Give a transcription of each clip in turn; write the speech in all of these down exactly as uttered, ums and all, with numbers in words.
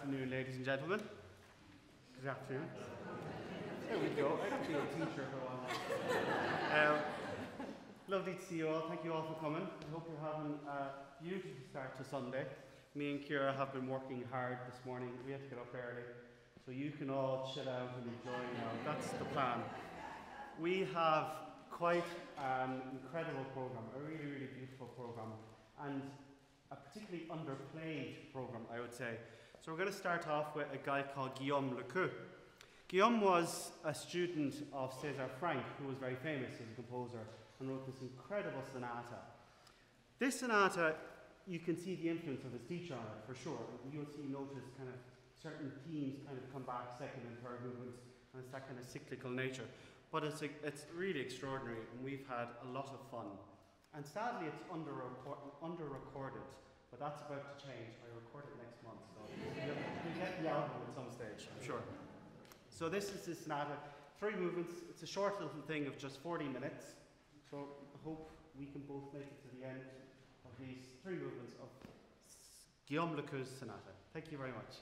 afternoon, ladies and gentlemen. Good afternoon. There we go. I could be a teacher for a while. Um, lovely to see you all. Thank you all for coming. I hope you're having a beautiful start to Sunday. Me and Ciara have been working hard this morning. We had to get up early, so you can all chill out and enjoy now. That's the plan. We have quite an incredible programme, a really, really beautiful programme, and a particularly underplayed programme, I would say. So we're going to start off with a guy called Guillaume Lequeux. Guillaume was a student of César Franck, who was very famous as a composer, and wrote this incredible sonata. This sonata, you can see the influence of his teacher on it, for sure. You'll see, notice kind of certain themes kind of come back second and third movements, and it's that kind of cyclical nature. But it's, a, it's really extraordinary, and we've had a lot of fun. And sadly, it's under, record, under recorded, but that's about to change. I record it next month, so you'll get the album at some stage, I'm sure. So this is the sonata, three movements. It's a short little thing of just forty minutes. So I hope we can both make it to the end of these three movements of Guillaume Lequeux's sonata. Thank you very much.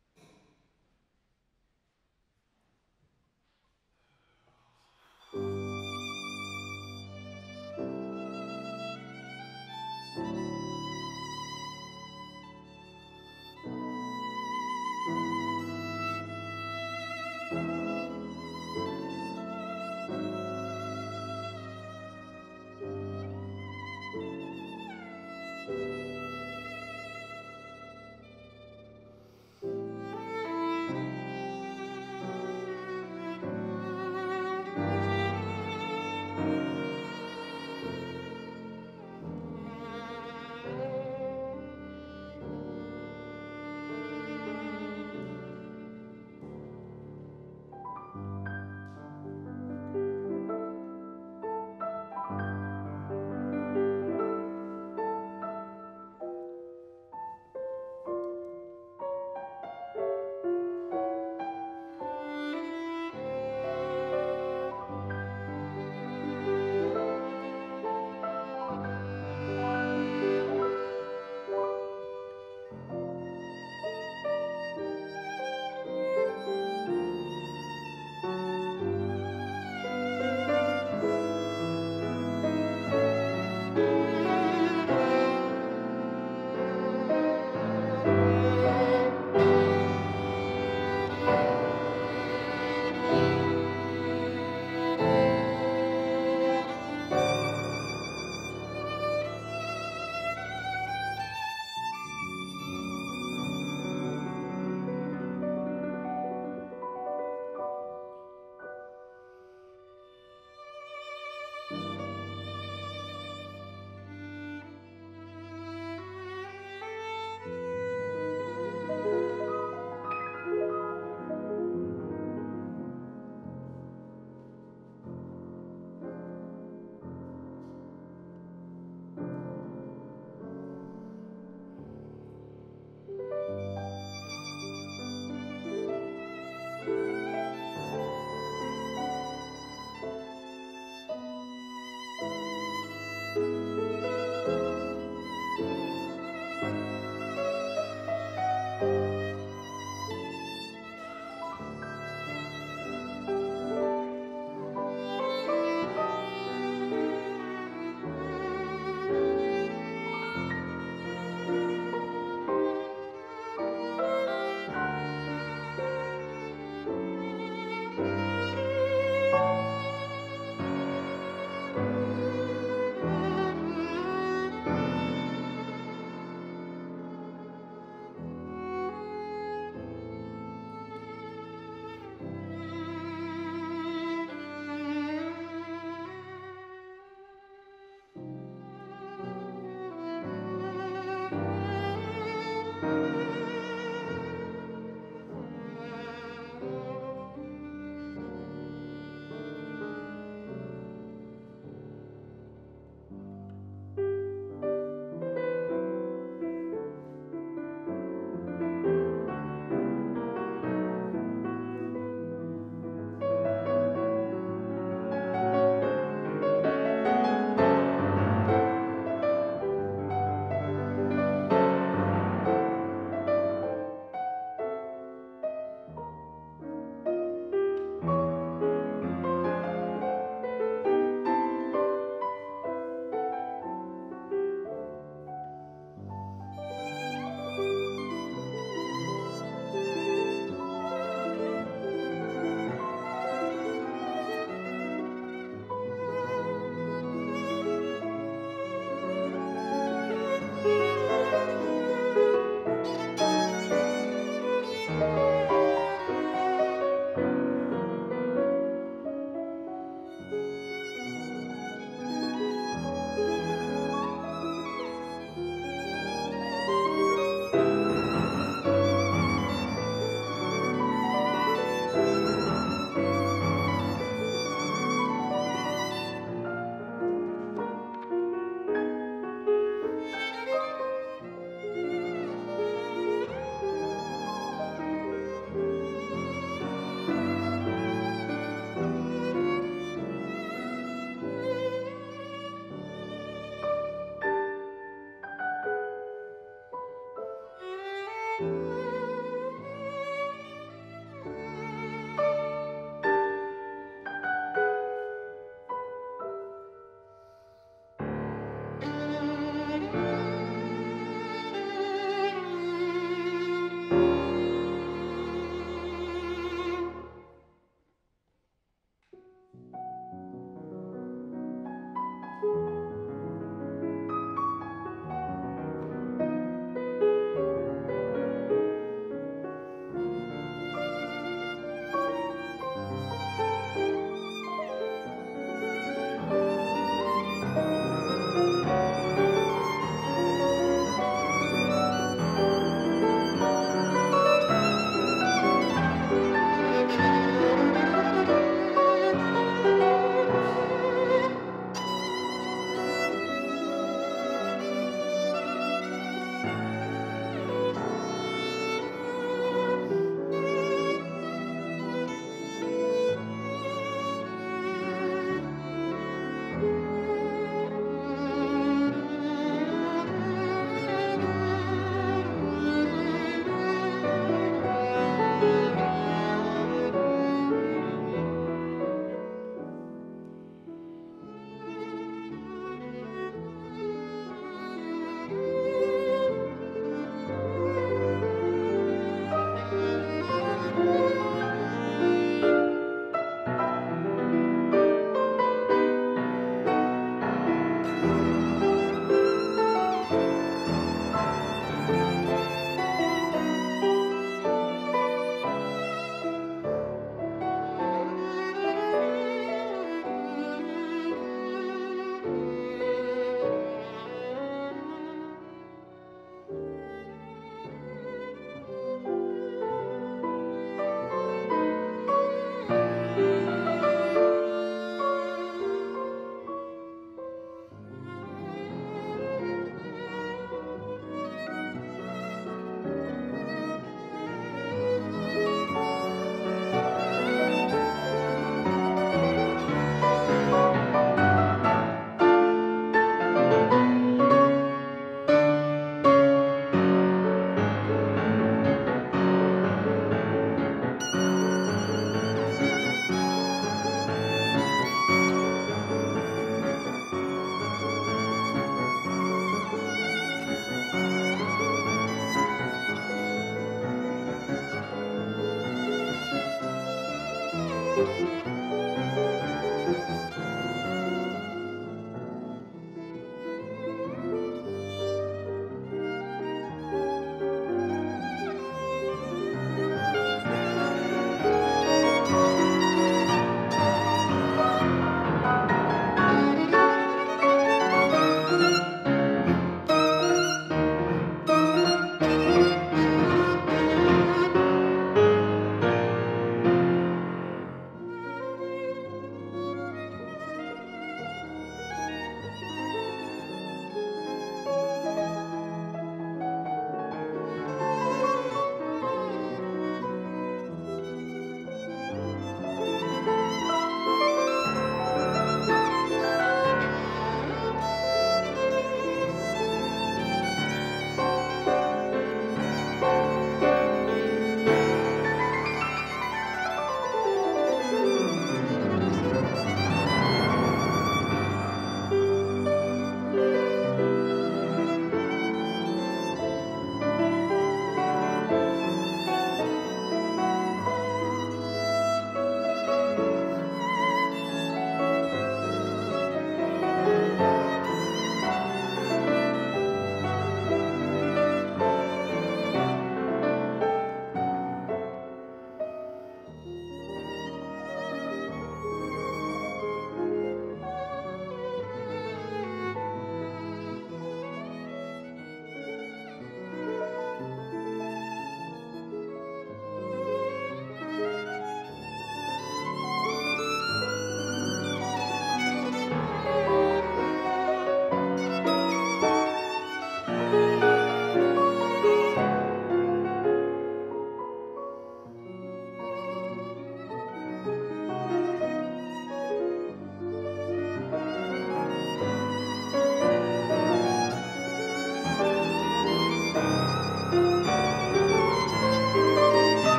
Thank you.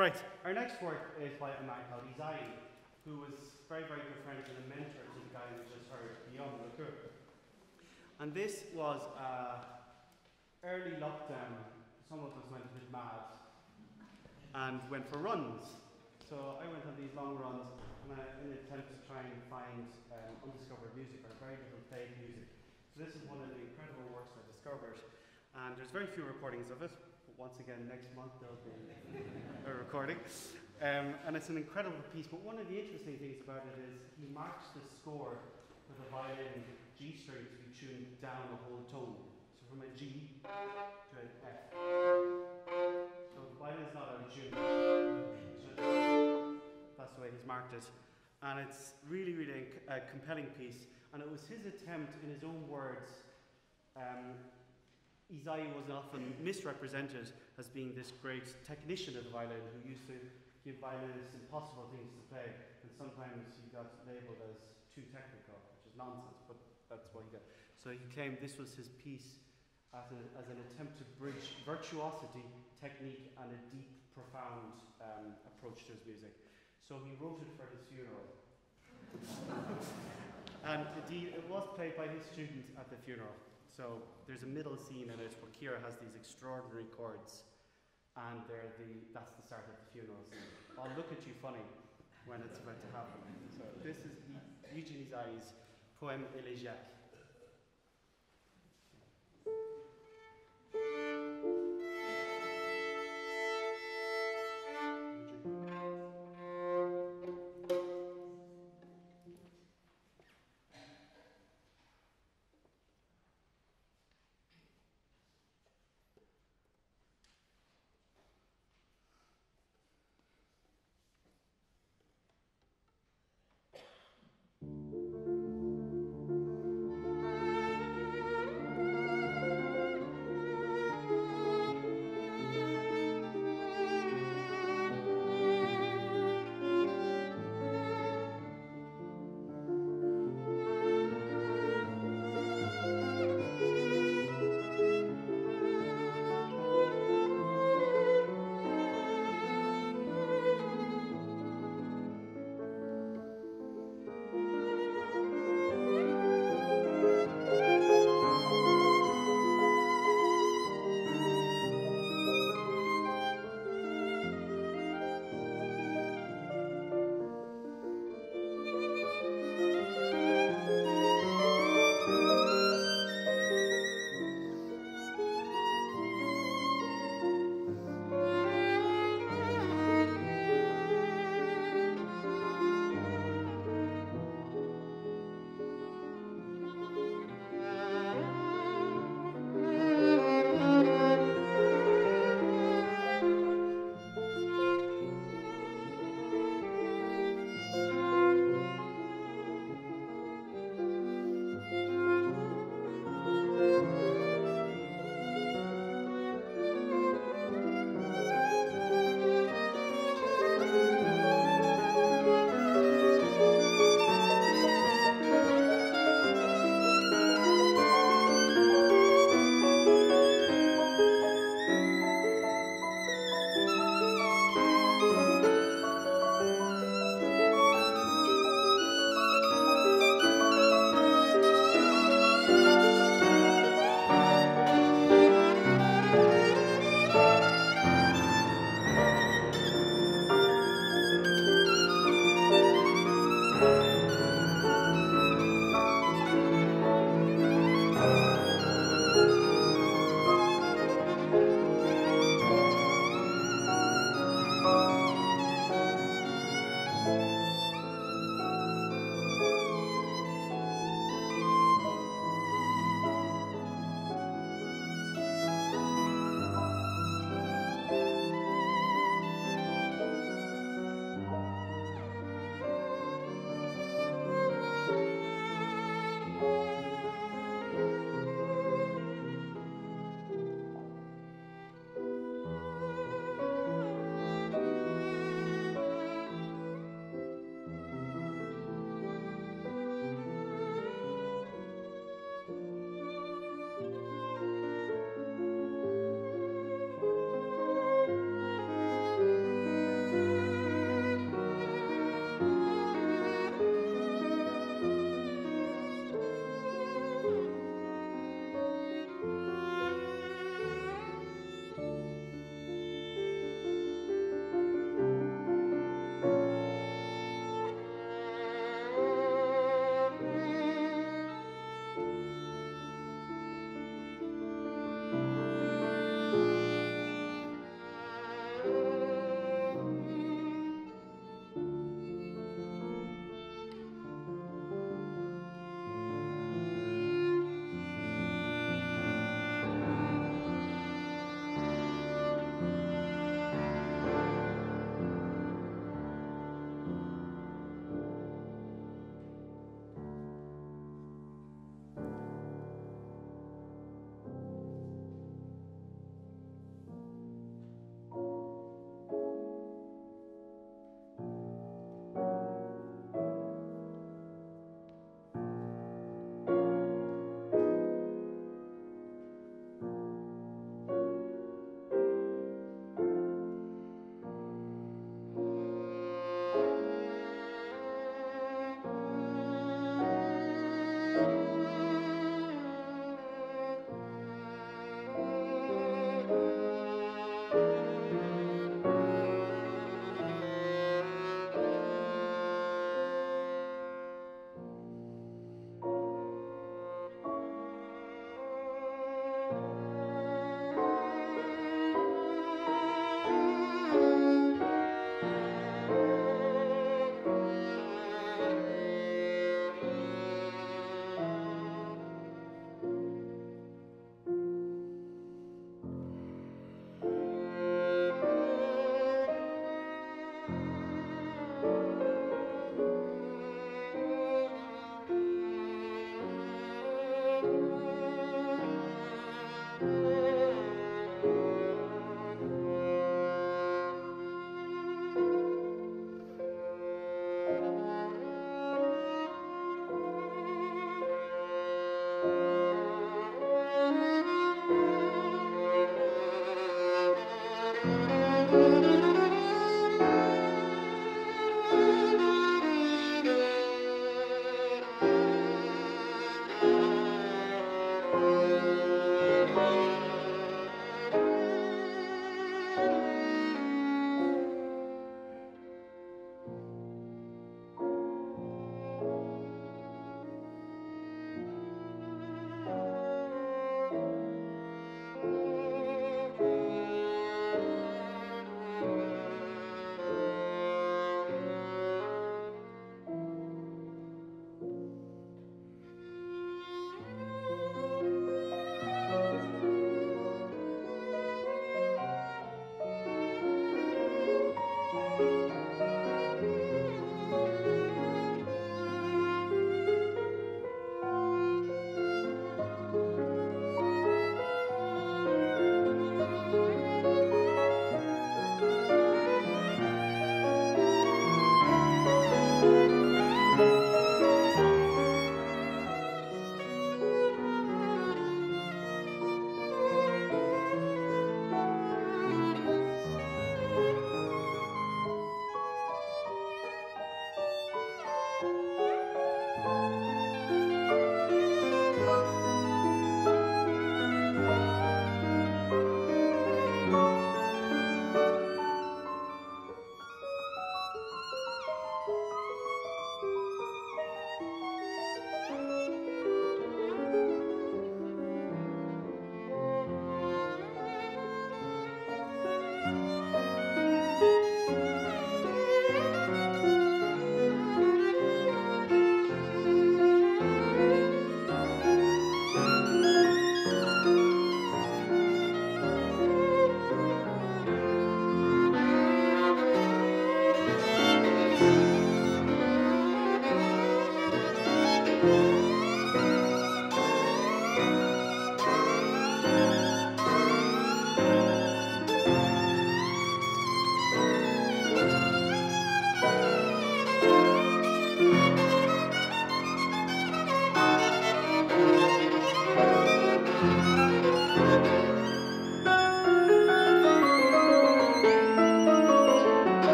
Right, our next work is by a man called Isaïe, who was very, very good friends and a mentor to the guy we just heard, Guillaume. And this was uh, early lockdown. Some of us went a bit mad and went for runs. So I went on these long runs and I, in an attempt to try and find um, undiscovered music or very little played music. So this is one of the incredible works I discovered. And there's very few recordings of it. But once again, next month there'll be a recording. Um, and it's an incredible piece. But one of the interesting things about it is he marks the score with a violin G string to be tuned down a whole tone. So from a G to an F. So the violin's not out of tune. That's the way he's marked it. And it's really, really a compelling piece. And it was his attempt, in his own words, um, Isaïe was often misrepresented as being this great technician of the violin who used to give violinists impossible things to play. And sometimes he got labelled as too technical, which is nonsense, but that's what he got. So he claimed this was his piece as, a, as an attempt to bridge virtuosity, technique, and a deep, profound um, approach to his music. So he wrote it for his funeral. And indeed, it was played by his student at the funeral. So there's a middle scene in it where Ciara has these extraordinary chords, and they're the, that's the start of the funeral scene. I'll look at you funny when it's about to happen. So this is Eugene Sartory's Poème élégiaque.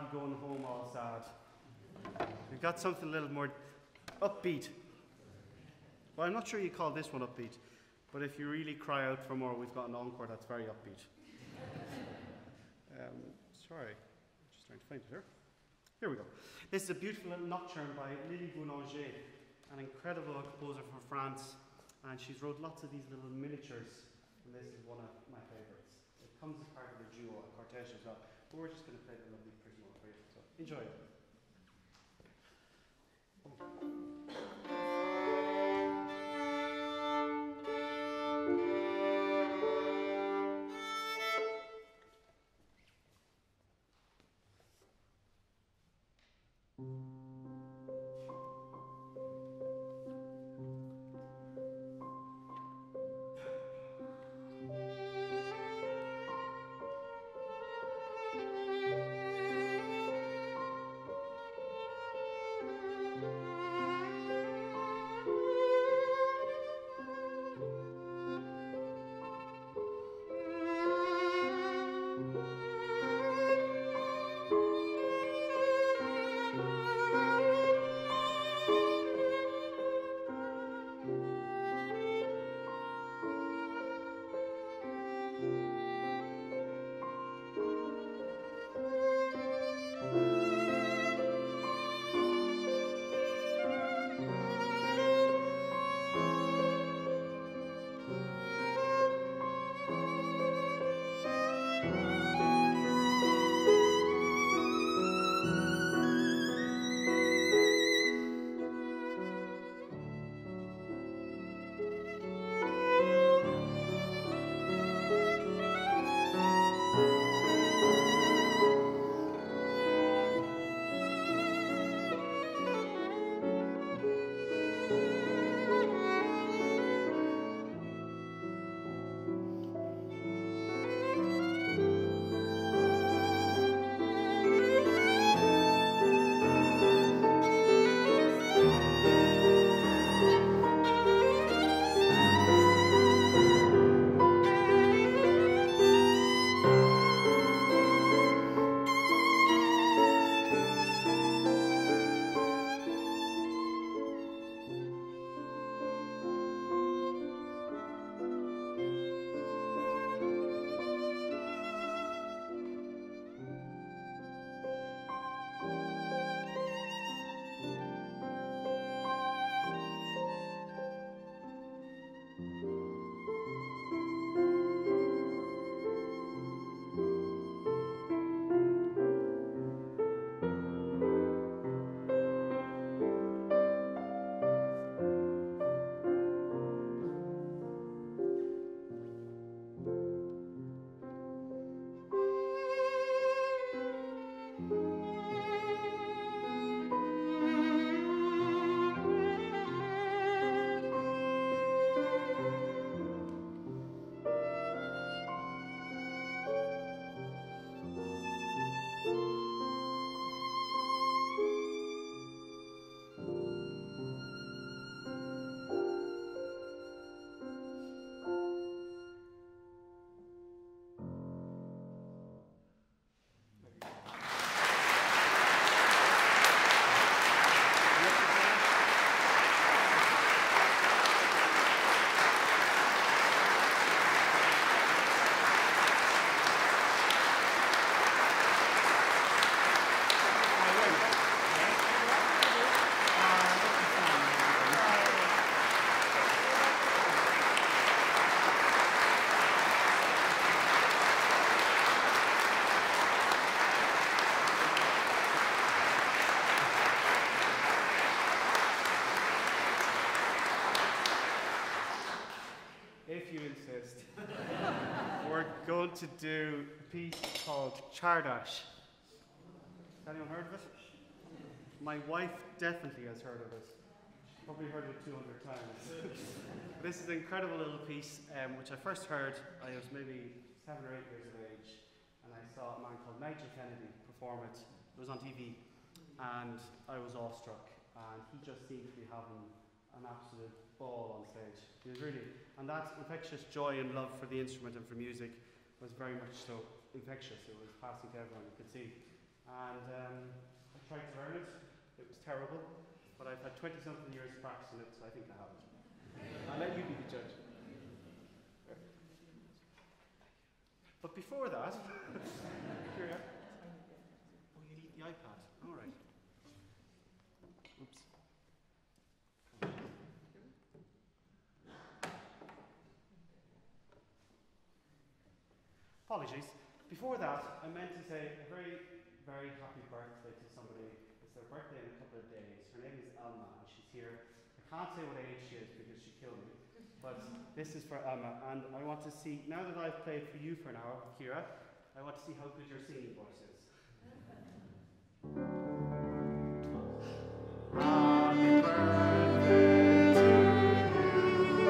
have going home all sad. We've got something a little more upbeat. Well, I'm not sure you call this one upbeat, but if you really cry out for more, we've got an encore that's very upbeat. um, sorry, I'm just trying to find it here. Here we go. This is a beautiful little nocturne by Lily Boulanger, an incredible composer from France, and she's wrote lots of these little miniatures, and this is one of my favourites. It comes as part of a duo, a quartet as well, but we're just going to play the lovely pretty one for you, so enjoy it. To do a piece called Chardash. Has anyone heard of it? My wife definitely has heard of it. Probably heard it two hundred times. This is an incredible little piece, um, which I first heard, I was maybe seven or eight years of age, and I saw a man called Nigel Kennedy perform it. It was on T V, and I was awestruck, and he just seemed to be having an absolute ball on stage. He was really, and that infectious joy and love for the instrument and for music was very much so infectious. It was passing to everyone, you could see. and um, I tried to learn it. It was terrible, but I've had twenty something years practicing it, so I think I have it. I'll let you be the judge. But before that, here you are. Oh, you need the iPad. All right. Oops. Apologies. Before that, I meant to say a very, very happy birthday to somebody. It's their birthday in a couple of days. Her name is Alma, and she's here. I can't say what age she is because she killed me. But this is for Alma, and I want to see, now that I've played for you for an hour, Ciara, I want to see how good your singing voice is. Happy birthday to you.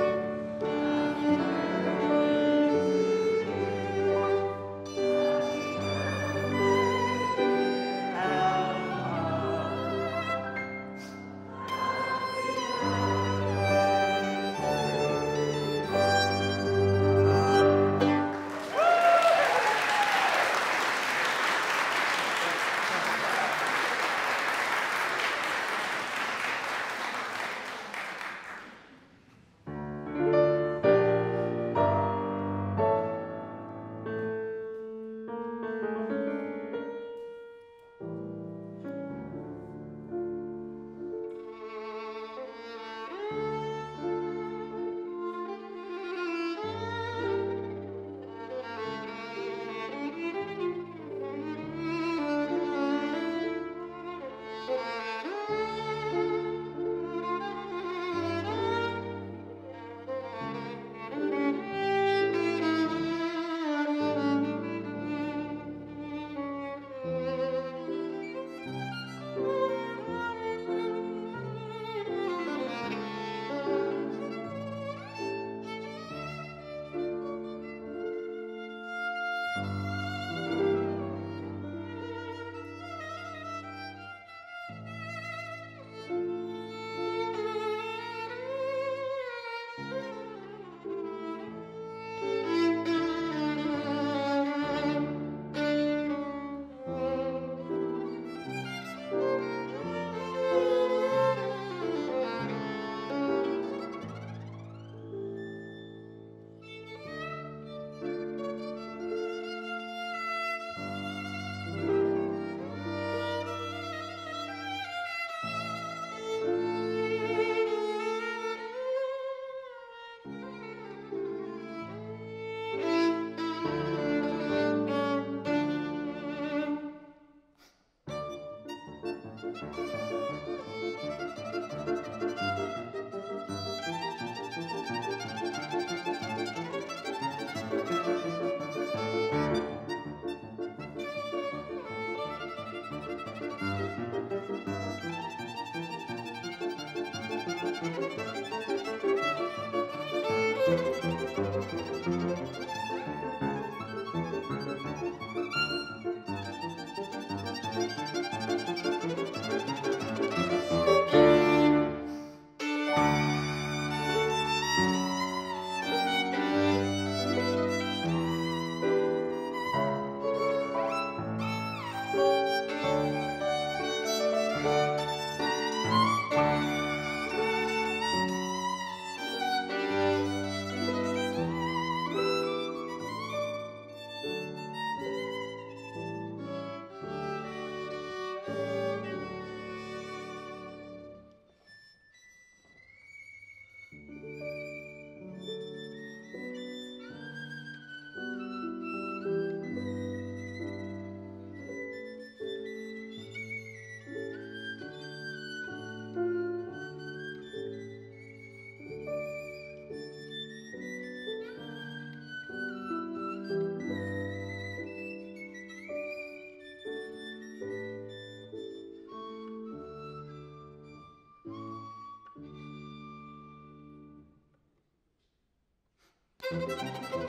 Thank you.